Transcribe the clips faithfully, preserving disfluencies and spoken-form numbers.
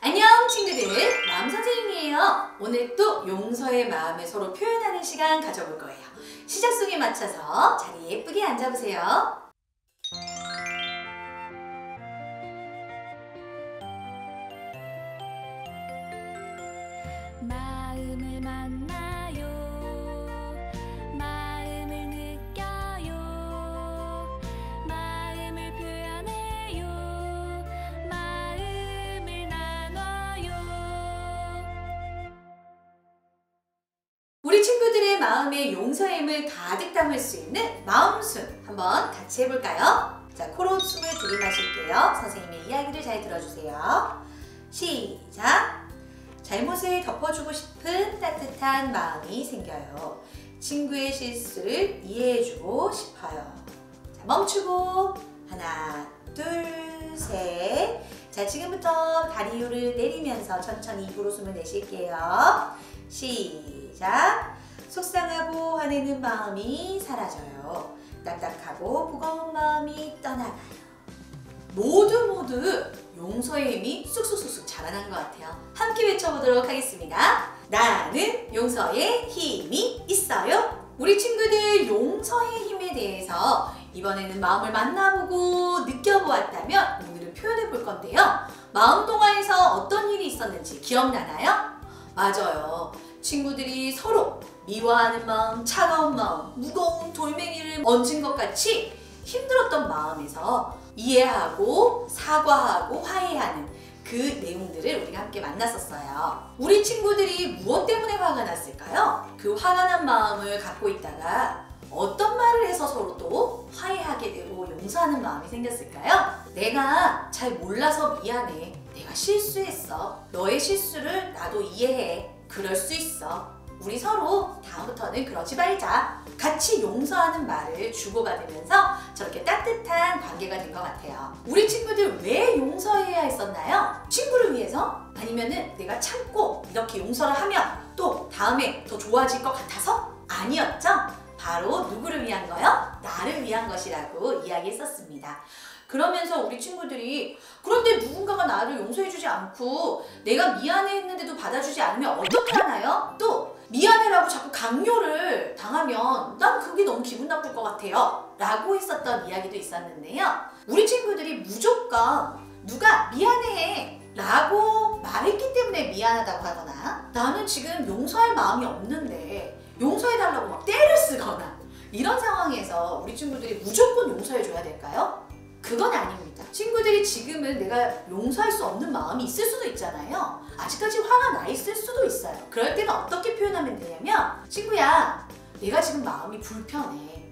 안녕 친구들, 마음선생님이에요. 오늘 또 용서의 마음을 서로 표현하는 시간 가져볼 거예요. 시작송에 맞춰서 자리에 예쁘게 앉아보세요. 마음을 만나요. 마음을 느껴요. 마음을 표현해요. 마음을 나눠요. 우리 친구들의 마음에 용서의 힘을 가득 담을 수 있는 마음숨 한번 같이 해볼까요? 자, 코로 숨을 들이마실게요. 선생님의 이야기를 잘 들어주세요. 시작! 잘못을 덮어주고 싶은 따뜻한 마음이 생겨요. 친구의 실수를 이해해주고 싶어요. 자, 멈추고 하나, 둘, 셋. 자, 지금부터 다리 위를 내리면서 천천히 입으로 숨을 내쉴게요. 시작! 속상하고 화내는 마음이 사라져요. 딱딱하고 무거운 마음이 떠나가요. 모두 모두 용서의 힘이 쑥쑥쑥쑥 자라난 것 같아요. 함께 외쳐보도록 하겠습니다. 나는 용서의 힘이 있어요. 우리 친구들 용서의 힘에 대해서 이번에는 마음을 만나보고 느껴보았다면 오늘은 표현해 볼 건데요. 마음 동화에서 어떤 일이 있었는지 기억나나요? 맞아요. 친구들이 서로 미워하는 마음, 차가운 마음, 무거운 돌멩이를 얹은 것 같이 힘들었던 마음에서 이해하고 사과하고 화해하는 그 내용들을 우리가 함께 만났었어요. 우리 친구들이 무엇 때문에 화가 났을까요? 그 화가 난 마음을 갖고 있다가 어떤 말을 해서 서로 또 화해하게 되고 용서하는 마음이 생겼을까요? 내가 잘 몰라서 미안해. 내가 실수했어. 너의 실수를 나도 이해해. 그럴 수 있어. 우리 서로 다음부터는 그러지 말자. 같이 용서하는 말을 주고받으면서 저렇게 따뜻한 관계가 된 것 같아요. 우리 친구들 왜 용서해야 했었나요? 친구를 위해서? 아니면은 내가 참고 이렇게 용서를 하면 또 다음에 더 좋아질 것 같아서? 아니었죠? 바로 누구를 위한 거요? 나를 위한 것이라고 이야기했었습니다. 그러면서 우리 친구들이 그런데 누군가가 나를 용서해주지 않고 내가 미안해 했는데도 받아주지 않으면 어떻게 하나요? 또 미안해라고 자꾸 강요를 당하면 난 그게 너무 기분 나쁠 것 같아요 라고 했었던 이야기도 있었는데요. 우리 친구들이 무조건 누가 미안해 라고 말했기 때문에 미안하다고 하거나 나는 지금 용서할 마음이 없는데 용서해달라고 막 떼를 쓰거나 이런 상황에서 우리 친구들이 무조건 용서해줘야 될까요? 그건 아닙니다. 친구들이 지금은 내가 용서할 수 없는 마음이 있을 수도 있잖아요. 아직까지 화가 나 있을 수도 있어요. 그럴 때는 어떻게 표현하면 되냐면 친구야, 내가 지금 마음이 불편해.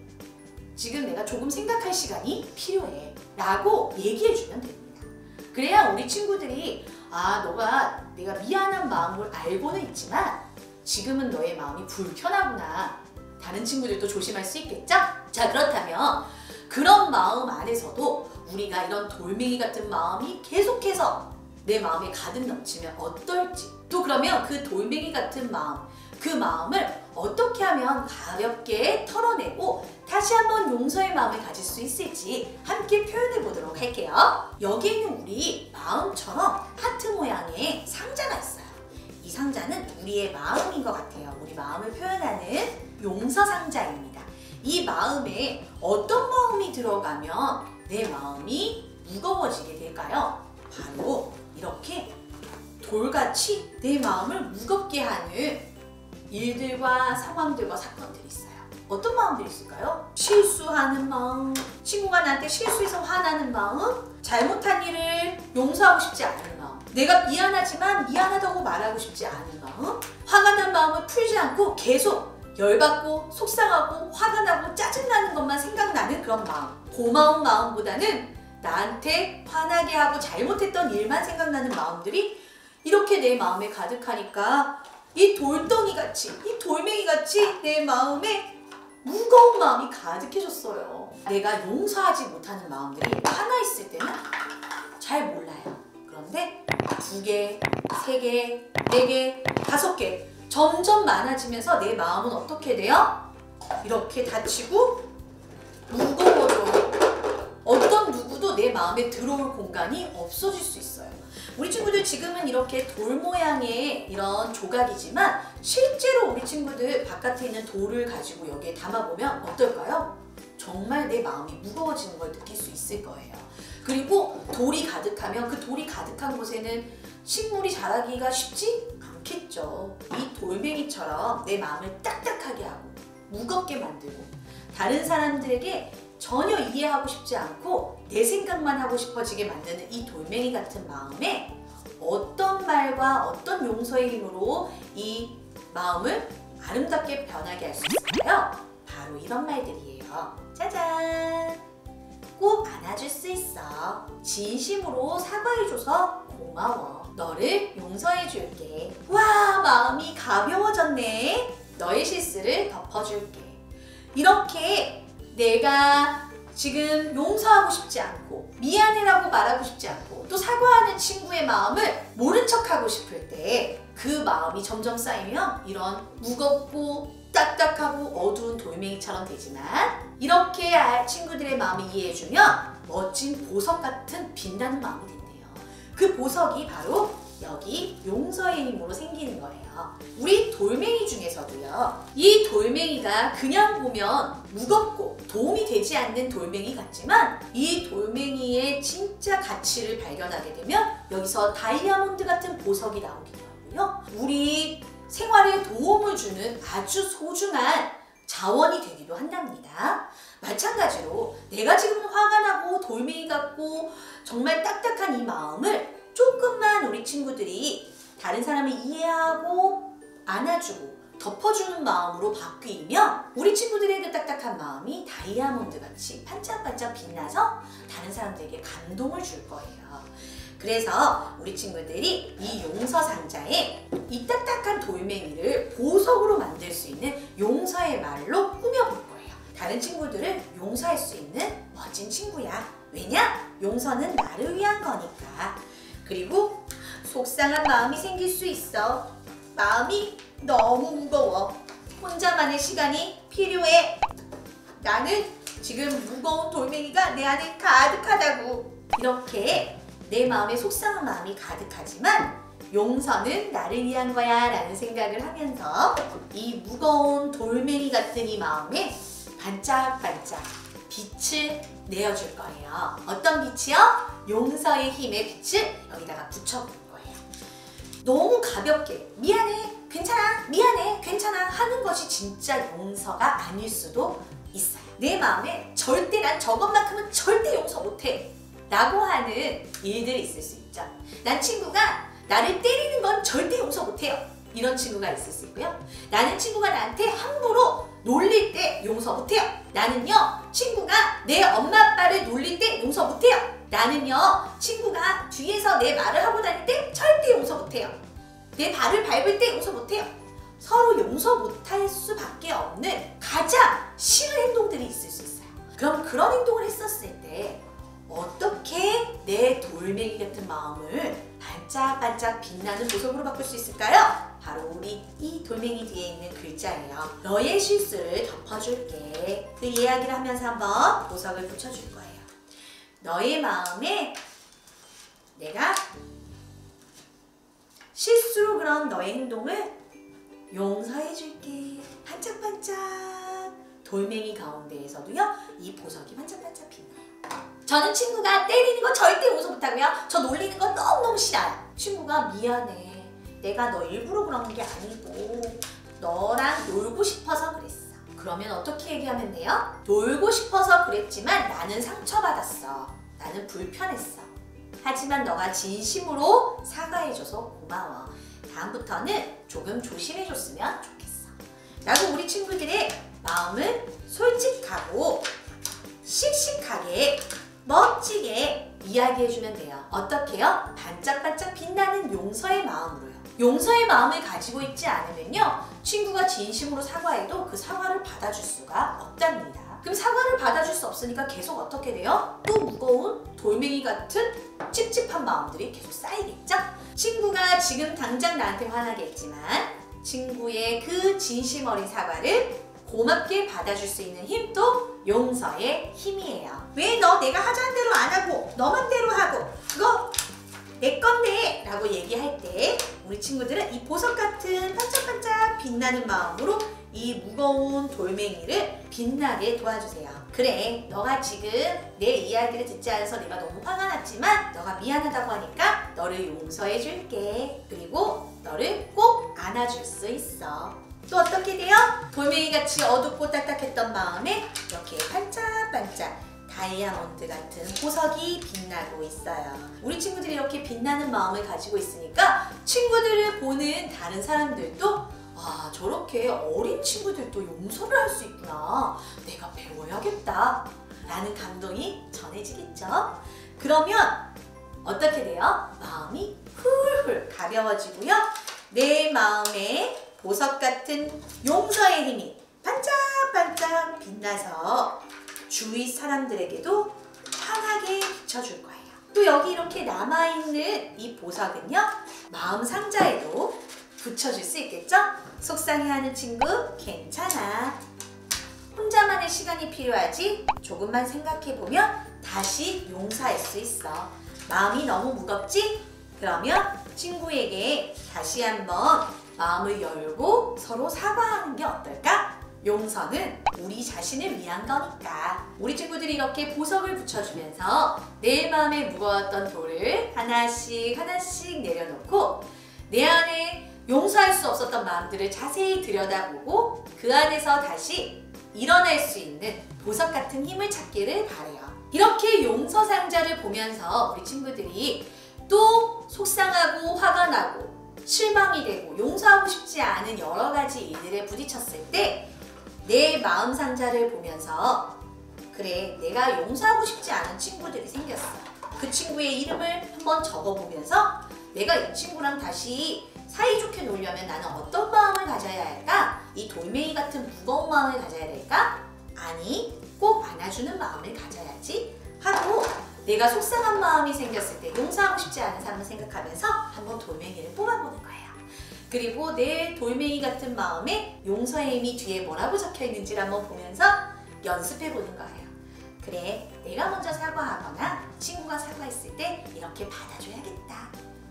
지금 내가 조금 생각할 시간이 필요해. 라고 얘기해주면 됩니다. 그래야 우리 친구들이 아, 너가 내가 미안한 마음을 알고는 있지만 지금은 너의 마음이 불편하구나. 다른 친구들도 조심할 수 있겠죠? 자, 그렇다면 그런 마음 안에서도 우리가 이런 돌멩이 같은 마음이 계속해서 내 마음에 가득 넘치면 어떨지, 또 그러면 그 돌멩이 같은 마음, 그 마음을 어떻게 하면 가볍게 털어내고 다시 한번 용서의 마음을 가질 수 있을지 함께 표현해 보도록 할게요. 여기에는 우리 마음처럼 하트 모양의 상자가 있어요. 이 상자는 우리의 마음인 것 같아요. 우리 마음을 표현하는 용서 상자입니다. 이 마음에 어떤 마음이 들어가면 내 마음이 무거워지게 될까요? 바로 이렇게 돌같이 내 마음을 무겁게 하는 일들과 상황들과 사건들이 있어요. 어떤 마음들이 있을까요? 실수하는 마음, 친구가 나한테 실수해서 화나는 마음, 잘못한 일을 용서하고 싶지 않은 마음, 내가 미안하지만 미안하다고 말하고 싶지 않은 마음, 화가 난 마음을 풀지 않고 계속 열받고 속상하고 화가 나고 짜증나는 것만 생각나는 그런 마음. 고마운 마음보다는 나한테 화나게 하고 잘못했던 일만 생각나는 마음들이 이렇게 내 마음에 가득하니까 이 돌덩이같이, 이 돌멩이같이 내 마음에 무거운 마음이 가득해졌어요. 내가 용서하지 못하는 마음들이 하나 있을 때는 잘 몰라요. 그런데 두 개, 세 개, 네 개, 다섯 개 점점 많아지면서 내 마음은 어떻게 돼요? 이렇게 다치고 무거워져. 어떤 누구도 내 마음에 들어올 공간이 없어질 수 있어요. 우리 친구들 지금은 이렇게 돌 모양의 이런 조각이지만 실제로 우리 친구들 바깥에 있는 돌을 가지고 여기에 담아보면 어떨까요? 정말 내 마음이 무거워지는 걸 느낄 수 있을 거예요. 그리고 돌이 가득하면 그 돌이 가득한 곳에는 식물이 자라기가 쉽지 않겠죠. 이 돌멩이처럼 내 마음을 딱딱하게 하고 무겁게 만들고 다른 사람들에게 전혀 이해하고 싶지 않고 내 생각만 하고 싶어지게 만드는 이 돌멩이 같은 마음에 어떤 말과 어떤 용서의 힘으로 이 마음을 아름답게 변하게 할 수 있을까요? 바로 이런 말들이에요. 짜잔! 꼭 안아줄 수 있어. 진심으로 사과해줘서 고마워. 너를 용서해줄게. 와, 마음이 가벼워졌네. 너의 실수를 덮어줄게. 이렇게 내가 지금 용서하고 싶지 않고 미안해라고 말하고 싶지 않고 또 사과하는 친구의 마음을 모른 척하고 싶을 때 그 마음이 점점 쌓이면 이런 무겁고 딱딱하고 어두운 돌멩이처럼 되지만 이렇게 친구들의 마음을 이해해주면 멋진 보석 같은 빛나는 마음이 된대요. 그 보석이 바로 여기 용서의 힘으로 생기는 거예요. 우리 돌멩이 중에서도요. 이 돌멩이가 그냥 보면 무겁고 도움이 되지 않는 돌멩이 같지만 이 돌멩이의 진짜 가치를 발견하게 되면 여기서 다이아몬드 같은 보석이 나오기도 하고요. 우리 생활에 도움을 주는 아주 소중한 자원이 되기도 한답니다. 마찬가지로 내가 지금 화가 나고 돌멩이 같고 정말 딱딱한 이 마음을 조금만 우리 친구들이 다른 사람을 이해하고 안아주고 덮어주는 마음으로 바뀌면 우리 친구들의 그 딱딱한 마음이 다이아몬드같이 반짝반짝 빛나서 다른 사람들에게 감동을 줄 거예요. 그래서 우리 친구들이 이 용서 상자에 이 딱딱한 돌멩이를 보석으로 만들 수 있는 용서의 말로 꾸며볼 거예요. 다른 친구들을 용서할 수 있는 멋진 친구야. 왜냐? 용서는 나를 위한 거니까. 그리고 속상한 마음이 생길 수 있어. 마음이 너무 무거워. 혼자만의 시간이 필요해. 나는 지금 무거운 돌멩이가 내 안에 가득하다고. 이렇게 내 마음에 속상한 마음이 가득하지만 용서는 나를 위한 거야 라는 생각을 하면서 이 무거운 돌멩이 같은 이 마음에 반짝반짝 빛을 내어줄 거예요. 어떤 빛이요? 용서의 힘의 빛을 여기다가 붙여볼 거예요. 너무 가볍게 미안해, 괜찮아, 미안해, 괜찮아 하는 것이 진짜 용서가 아닐 수도 있어요. 내 마음에 절대 난 저것만큼은 절대 용서 못해 라고 하는 일들이 있을 수 있죠. 난 친구가 나를 때리는 건 절대 용서 못해요. 이런 친구가 있을 수 있고요. 나는 친구가 나한테 함부로 놀릴 때 용서 못해요. 나는요 친구가 내 엄마 아빠를 놀릴 때 용서 못해요. 나는요 친구가 뒤에서 내 말을 하고 다닐 때 절대 용서 못해요. 내 발을 밟을 때 용서 못해요. 서로 용서 못할 수밖에 없는 가장 싫은 행동들이 있을 수 있어요. 그럼 그런 행동을 했었을 때 어떻게 내 돌멩이 같은 마음을 반짝반짝 빛나는 보석으로 바꿀 수 있을까요? 바로 우리 이 돌멩이 뒤에 있는 글자예요. 너의 실수를 덮어줄게. 그 이야기를 하면서 한번 보석을 붙여줄 거예요. 너의 마음에 내가 실수로 그런 너의 행동을 용서해줄게. 반짝반짝 돌멩이 가운데에서도요 이 보석이 반짝반짝 빛나요. 저는 친구가 때리는 거 절대 용서 못하고요. 저 놀리는 거 너무너무 싫어요. 친구가 미안해. 내가 너 일부러 그런 게 아니고 너랑 놀고 싶어서 그랬어. 그러면 어떻게 얘기하면 돼요? 놀고 싶어서 그랬지만 나는 상처받았어. 나는 불편했어. 하지만 너가 진심으로 사과해줘서 고마워. 다음부터는 조금 조심해줬으면 좋겠어. 라고 우리 친구들의 마음을 솔직하고 씩씩하게 멋지게 이야기해주면 돼요. 어떻게요? 반짝반짝 빛나는 용서의 마음으로요. 용서의 마음을 가지고 있지 않으면요 친구가 진심으로 사과해도 그 사과를 받아줄 수가 없답니다. 그럼 사과를 받아줄 수 없으니까 계속 어떻게 돼요? 또 무거운 돌멩이 같은 찝찝한 마음들이 계속 쌓이겠죠? 친구가 지금 당장 나한테 화나겠지만 친구의 그 진심 어린 사과를 고맙게 받아줄 수 있는 힘도 용서의 힘이에요. 왜 너 내가 하자는 대로 안 하고 너만 대로 하고 그거 내 건데 라고 얘기할 때 우리 친구들은 이 보석 같은 반짝반짝 빛나는 마음으로 이 무거운 돌멩이를 빛나게 도와주세요. 그래, 너가 지금 내 이야기를 듣지 않아서 내가 너무 화가 났지만 너가 미안하다고 하니까 너를 용서해 줄게. 그리고 너를 꼭 안아줄 수 있어. 또 어떻게 돼요? 돌멩이같이 어둡고 딱딱했던 마음에 이렇게 반짝반짝 다이아몬드 같은 보석이 빛나고 있어요. 우리 친구들이 이렇게 빛나는 마음을 가지고 있으니까 친구들을 보는 다른 사람들도 아, 저렇게 어린 친구들도 용서를 할 수 있구나. 내가 배워야겠다. 라는 감동이 전해지겠죠? 그러면 어떻게 돼요? 마음이 훌훌 가벼워지고요. 내 마음에 보석 같은 용서의 힘이 반짝반짝 빛나서 주위 사람들에게도 환하게 비춰줄 거예요. 또 여기 이렇게 남아있는 이 보석은요, 마음 상자에도 붙여줄 수 있겠죠? 속상해하는 친구 괜찮아. 혼자만의 시간이 필요하지 조금만 생각해보면 다시 용서할 수 있어. 마음이 너무 무겁지? 그러면 친구에게 다시 한번 마음을 열고 서로 사과하는 게 어떨까? 용서는 우리 자신을 위한 거니까. 우리 친구들이 이렇게 보석을 붙여주면서 내 마음에 무거웠던 돌을 하나씩 하나씩 내려놓고 내 안에 용서할 수 없었던 마음들을 자세히 들여다보고 그 안에서 다시 일어날 수 있는 보석 같은 힘을 찾기를 바래요. 이렇게 용서 상자를 보면서 우리 친구들이 또 속상하고 화가 나고 실망이 되고 용서하고 싶지 않은 여러 가지 일들에 부딪혔을 때 내 마음 상자를 보면서 그래, 내가 용서하고 싶지 않은 친구들이 생겼어. 그 친구의 이름을 한번 적어보면서 내가 이 친구랑 다시 사이좋게 놀려면 나는 어떤 마음을 가져야 할까? 이 돌멩이 같은 무거운 마음을 가져야 될까? 아니, 꼭 안아주는 마음을 가져야지 하고 내가 속상한 마음이 생겼을 때 용서하고 싶지 않은 사람을 생각하면서 한번 돌멩이를 뽑아보는 거예요. 그리고 내 돌멩이 같은 마음에 용서의 힘이 뒤에 뭐라고 적혀 있는지를 한번 보면서 연습해 보는 거예요. 그래, 내가 먼저 사과하거나 친구가 사과했을 때 이렇게 받아줘야겠다.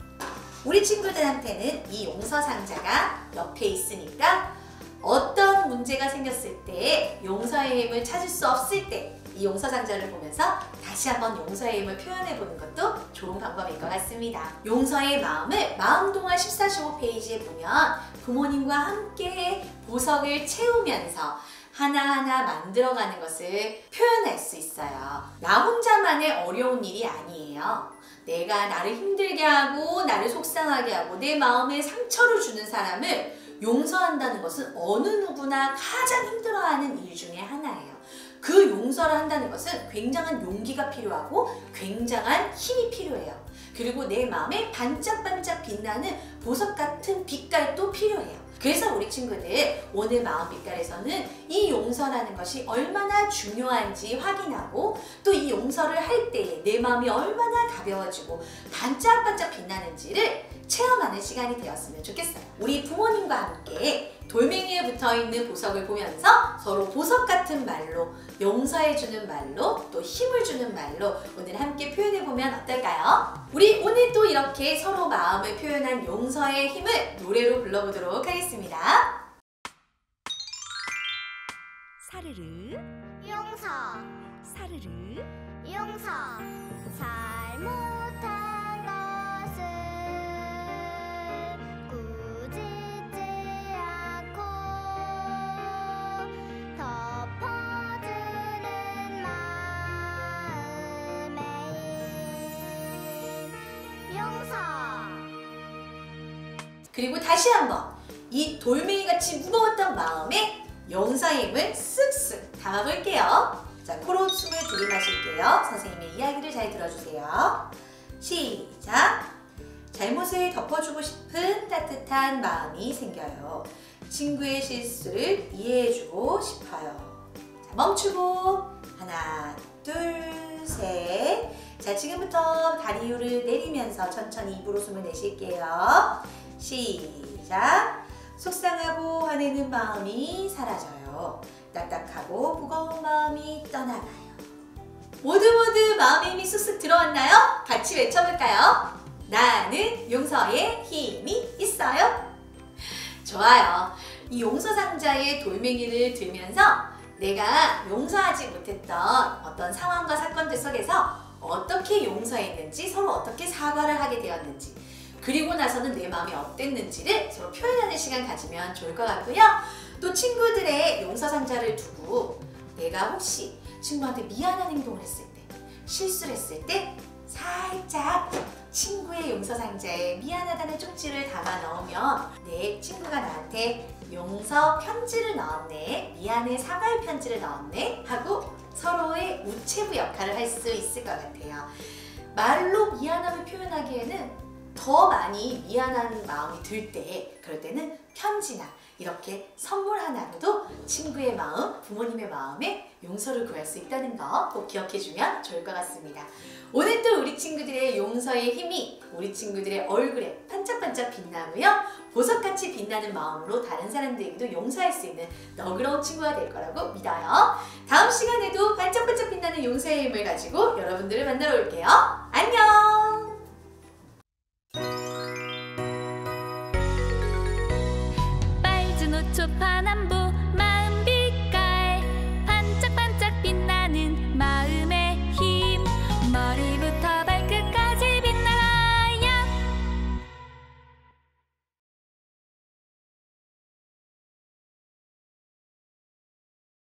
우리 친구들한테는 이 용서 상자가 옆에 있으니까 어떤 문제가 생겼을 때 용서의 힘을 찾을 수 없을 때 이 용서 상자를 보면서 다시 한번 용서의 힘을 표현해 보는 것도 좋은 방법일 것 같습니다. 용서의 마음을 마음동화 십사, 십오 페이지에 보면 부모님과 함께 보석을 채우면서 하나하나 만들어가는 것을 표현할 수 있어요. 나 혼자만의 어려운 일이 아니에요. 내가 나를 힘들게 하고 나를 속상하게 하고 내 마음에 상처를 주는 사람을 용서한다는 것은 어느 누구나 가장 힘들어하는 일 중에 하나예요. 그 용서를 한다는 것은 굉장한 용기가 필요하고 굉장한 힘이 필요해요. 그리고 내 마음에 반짝반짝 빛나는 보석 같은 빛깔도 필요해요. 그래서 우리 친구들 오늘 마음 빛깔에서는 이 용서라는 것이 얼마나 중요한지 확인하고 또 이 용서를 할 때에 내 마음이 얼마나 가벼워지고 반짝반짝 빛나는지를 체험하는 시간이 되었으면 좋겠어요. 우리 부모님과 함께 돌멩이에 붙어있는 보석을 보면서 서로 보석 같은 말로 용서해주는 말로 또 힘을 주는 말로 오늘 함께 표현해보면 어떨까요? 우리 오늘 또 이렇게 서로 마음을 표현한 용서의 힘을 노래로 불러보도록 하겠습니다. 사르르 용서 사르르 용서 잘못한 것을 꾸짖지 않고 덮어주는 마음의 힘 용서. 그리고 다시 한번 이 돌멩이같이 무거웠던 마음에 용서의 힘을 쓱쓱 담아볼게요. 자, 코로 숨을 들이마실게요. 선생님의 이야기를 잘 들어주세요. 시작! 잘못을 덮어주고 싶은 따뜻한 마음이 생겨요. 친구의 실수를 이해해주고 싶어요. 자, 멈추고 하나, 둘, 셋. 자, 지금부터 다리 위를 내리면서 천천히 입으로 숨을 내쉴게요. 시작! 속상하고 화내는 마음이 사라져요. 딱딱하고 무거운 마음이 떠나가요. 모두 모두 마음의 힘이 쑥쑥 들어왔나요? 같이 외쳐볼까요? 나는 용서에 힘이 있어요. 좋아요. 이 용서 상자의 돌멩이를 들면서 내가 용서하지 못했던 어떤 상황과 사건들 속에서 어떻게 용서했는지, 서로 어떻게 사과를 하게 되었는지, 그리고 나서는 내 마음이 어땠는지를 서로 표현하는 시간 가지면 좋을 것 같고요. 또 친구들의 용서 상자를 두고 내가 혹시 친구한테 미안한 행동을 했을 때, 실수를 했을 때 살짝 친구의 용서 상자에 미안하다는 쪽지를 담아 넣으면 내 친구가 나한테 용서 편지를 넣었네, 미안해 사과의 편지를 넣었네 하고 서로의 우체부 역할을 할 수 있을 것 같아요. 말로 미안함을 표현하기에는 더 많이 미안한 마음이 들 때, 그럴 때는 편지나 이렇게 선물 하나로도 친구의 마음, 부모님의 마음에 용서를 구할 수 있다는 거 꼭 기억해주면 좋을 것 같습니다. 오늘 또 우리 친구들의 용서의 힘이 우리 친구들의 얼굴에 반짝반짝 빛나고요. 보석같이 빛나는 마음으로 다른 사람들에게도 용서할 수 있는 너그러운 친구가 될 거라고 믿어요. 다음 시간에도 반짝반짝 빛나는 용서의 힘을 가지고 여러분들을 만나러 올게요.